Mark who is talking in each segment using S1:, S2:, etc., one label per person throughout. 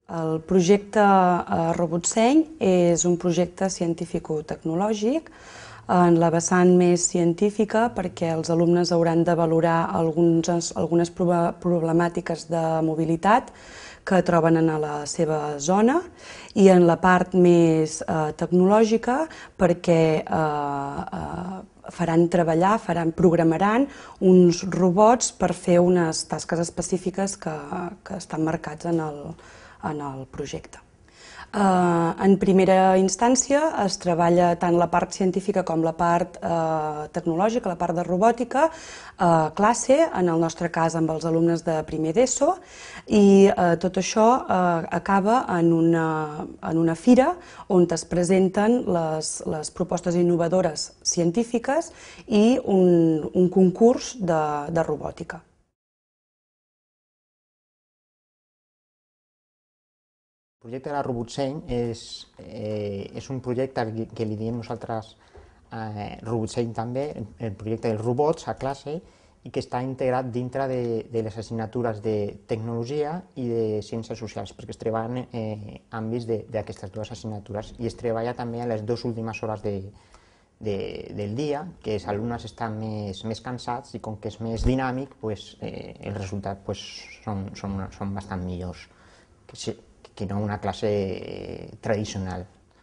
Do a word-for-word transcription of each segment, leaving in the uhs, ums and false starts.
S1: El projecte RobotSeny és un projecte científico-tecnològic en la vessant més científica perquè els alumnes hauran de valorar algunes, algunes problemàtiques de mobilitat que troben en la seva zona i en la part més eh, tecnològica perquè eh, eh, faran treballar, faran, programaran uns robots per fer unes tasques específiques que, que estan marcats en el, en el projecte. Uh, en primera instància es treballa tant la part científica com la part uh, tecnològica, la part de robòtica, a uh, classe, en el nostre cas amb els alumnes de primer d'ESO, i uh, tot això uh, acaba en una, en una fira on es presenten les, les propostes innovadores científiques i un, un concurs de, de robòtica.
S2: El projecte de la RobotSeny és, eh, és un projecte que li diem nosaltres eh, RobotSeny també, el projecte dels robots a classe, i que està integrat dintre de, de les assignatures de tecnologia i de ciències socials, perquè es treballen eh, àmbits d'aquestes dues assignatures i es treballa també a les dues últimes hores de, de, del dia, que els alumnes estan més, més cansats i com que és més dinàmic, pues, eh, els resultats pues, són, són, són bastant millors que, si, que no una classe tradicional.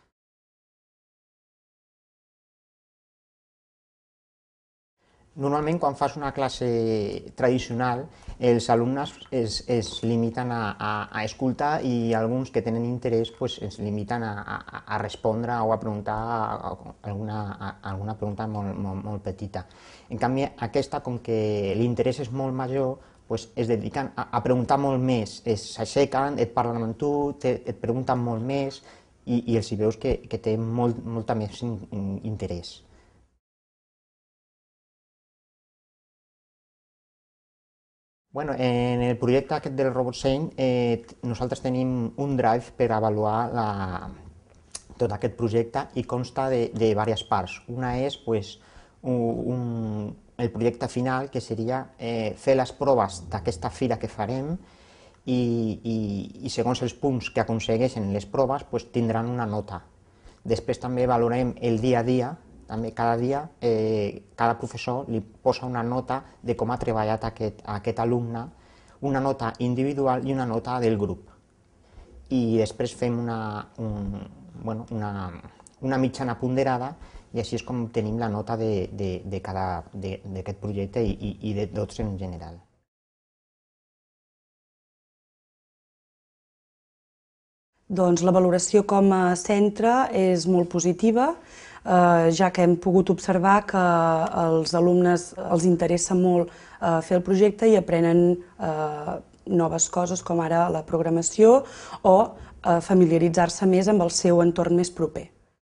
S2: Normalment, quan fas una classe tradicional, els alumnes es, es limiten a, a, a escoltar i alguns que tenen interès pues, es limiten a, a, a respondre o a preguntar alguna, a, alguna pregunta molt, molt, molt petita. En canvi, aquesta, com que l'interès és molt major, pues es dediquen a, a preguntar molt més, s'aixequen, et parlen amb tu, te, et pregunten molt més i, i els hi veus que, que té molt, molta més in, in, interès. Bueno, en el projecte aquest del RobotSeny eh, nosaltres tenim un drive per avaluar la, tot aquest projecte i consta de, de diverses parts. Una és pues, un, un el projecte final, que seria eh, fer les proves d'aquesta fira que farem i, i, i segons els punts que aconsegueixen les proves pues, tindran una nota. Després també valorem el dia a dia, també cada dia eh, cada professor li posa una nota de com ha treballat aquest, aquest alumne, una nota individual i una nota del grup. I després fem una, un, bueno, una, una mitjana ponderada i així és com tenim la nota d'aquest projecte i, i, i de tots en general.
S1: Doncs la valoració com a centre és molt positiva, eh, ja que hem pogut observar que als alumnes els interessa molt eh, fer el projecte i aprenen eh, noves coses com ara la programació o eh, familiaritzar-se més amb el seu entorn més proper.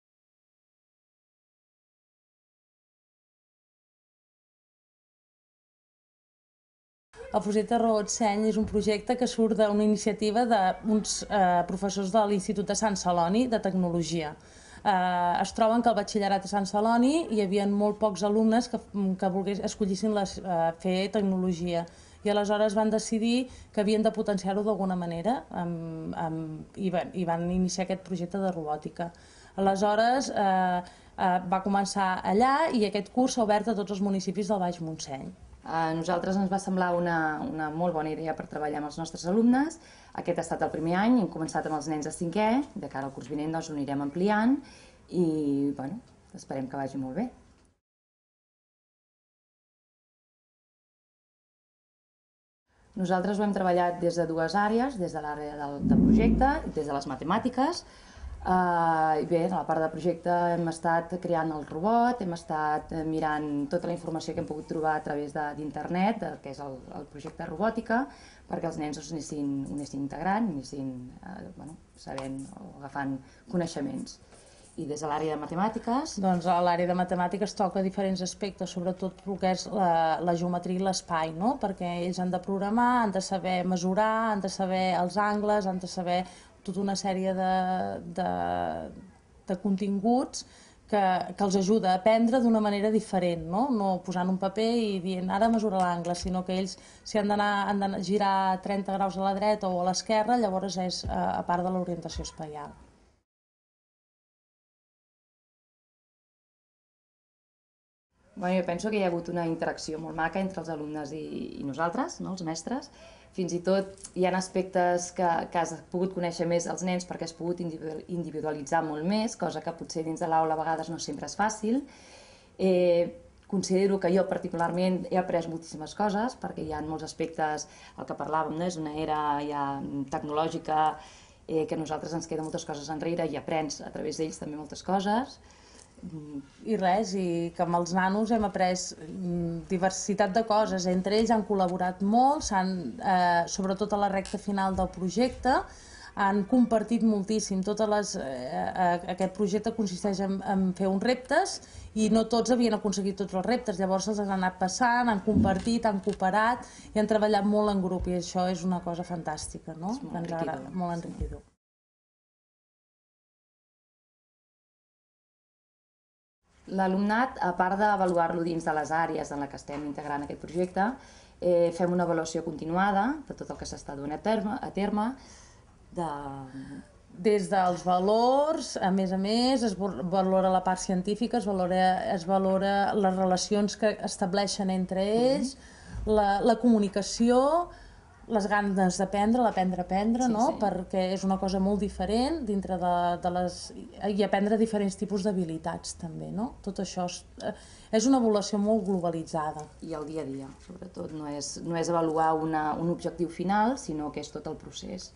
S3: El projecte RobotSeny és un projecte que surt d'una iniciativa d'uns eh, professors de l'Institut de Sant Celoni de Tecnologia. Eh, es troben que al batxillerat de Sant Celoni hi havia molt pocs alumnes que, que volgués, escollissin les, eh, fer tecnologia i aleshores van decidir que havien de potenciar-ho d'alguna manera amb, amb, i, van, i van iniciar aquest projecte de robòtica. Aleshores eh, eh, va començar allà i aquest curs s'ha obert a tots els municipis del Baix Montseny.
S4: A nosaltres ens va semblar una, una molt bona idea per treballar amb els nostres alumnes. Aquest ha estat el primer any, hem començat amb els nens de cinquè, de cara al curs vinent doncs ho anirem ampliant i bueno, esperem que vagi molt bé. Nosaltres ho hem treballat des de dues àrees, des de l'àrea del, del projecte i des de les matemàtiques. Uh, bé, a la part del projecte hem estat creant el robot, hem estat mirant tota la informació que hem pogut trobar a través d'internet, que és el, el projecte de robòtica, perquè els nens ho anessin, ho anessin integrant, anessin uh, bueno, sabent o agafant coneixements. I des de l'àrea de matemàtiques?
S3: Doncs a l'àrea de matemàtiques toca diferents aspectes, sobretot el que és la, la geometria i l'espai, no? Perquè ells han de programar, han de saber mesurar, han de saber els angles, han de saber tota una sèrie de, de, de continguts que, que els ajuda a aprendre d'una manera diferent, no? No posant un paper i dient ara mesura l'angle, sinó que ells si han d'anar han de girar trenta graus a la dreta o a l'esquerra, llavors és a part de l'orientació espaial.
S4: Bueno, jo penso que hi ha hagut una interacció molt maca entre els alumnes i, i nosaltres, no? Els mestres. Fins i tot hi ha aspectes que, que has pogut conèixer més els nens perquè has pogut individualitzar molt més, cosa que potser dins de l'aula a vegades no sempre és fàcil. Eh, considero que jo particularment he après moltíssimes coses perquè hi ha molts aspectes, el que parlàvem, no? És una era ja tecnològica eh, que a nosaltres ens queden moltes coses enrere i aprens a través d'ells també moltes coses.
S3: I res, i que amb els nanos hem après diversitat de coses, entre ells han col·laborat molt, eh, sobretot a la recta final del projecte, han compartit moltíssim. Totes les, eh, aquest projecte consisteix en, en fer uns reptes i no tots havien aconseguit tots els reptes, llavors se'ls han anat passant, han compartit, han cooperat i han treballat molt en grup i això és una cosa fantàstica, no?
S4: És molt enriquidor.
S3: Molt enriquidor.
S4: L'alumnat, a part d'avaluar-lo dins de les àrees en les que estem integrant aquest projecte, eh, fem una avaluació continuada de tot el que s'està duent a terme, a terme de...
S3: Des dels valors, a més a més, es valora la part científica, es valora, es valora les relacions que estableixen entre ells, uh-huh. la, la comunicació, les ganes d'aprendre, l'aprendre a aprendre,
S4: sí,
S3: no?
S4: Sí.
S3: Perquè és una cosa molt diferent dintre de, de les... i aprendre diferents tipus d'habilitats també, no? Tot això és, és una avaluació molt globalitzada.
S4: I el dia a dia, sobretot, no és, no és avaluar una, un objectiu final, sinó que és tot el procés.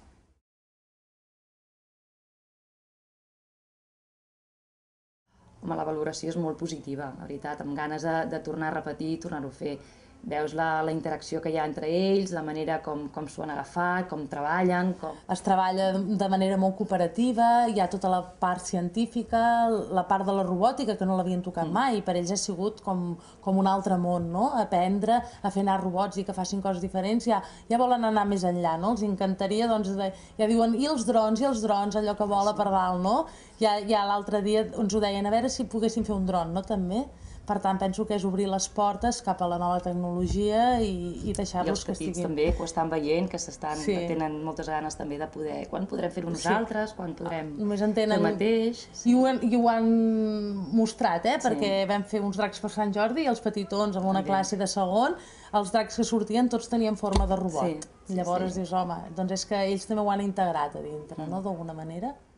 S4: Home, la valoració és molt positiva, la veritat, amb ganes de, de tornar a repetir, tornar-ho a fer. Veus la, la interacció que hi ha entre ells, la manera com, com s'ho han agafat, com treballen... Com...
S3: Es treballa de manera molt cooperativa, hi ha tota la part científica, la part de la robòtica, que no l'havien tocat mm. mai, i per ells ha sigut com, com un altre món, no? Aprendre a fer anar robots i que facin coses diferents, ja, ja volen anar més enllà, no? Els encantaria, doncs, de, ja diuen, i els drons, i els drons, allò que vola per dalt, no? Ja, ja l'altre dia ens ho deien, a veure si poguéssim fer un dron, no? També. Per tant, penso que és obrir les portes cap a la nova tecnologia i, i deixar-los que estiguin...
S4: I els petits també, que ho estan veient, que s'estan sí. tenen moltes ganes també de poder... Quan podrem fer-ho nosaltres, sí. quan podrem
S3: Només entenen...
S4: fer el mateix...
S3: Sí. I, ho han, I ho han mostrat, eh? Sí. Perquè vam fer uns dracs per Sant Jordi i els petitons, amb una també. Classe de segon, els dracs que sortien tots tenien forma de robot. Sí. Sí, Llavors sí. dius, home, doncs és que ells també ho han integrat a dintre, mm. no?, d'alguna manera.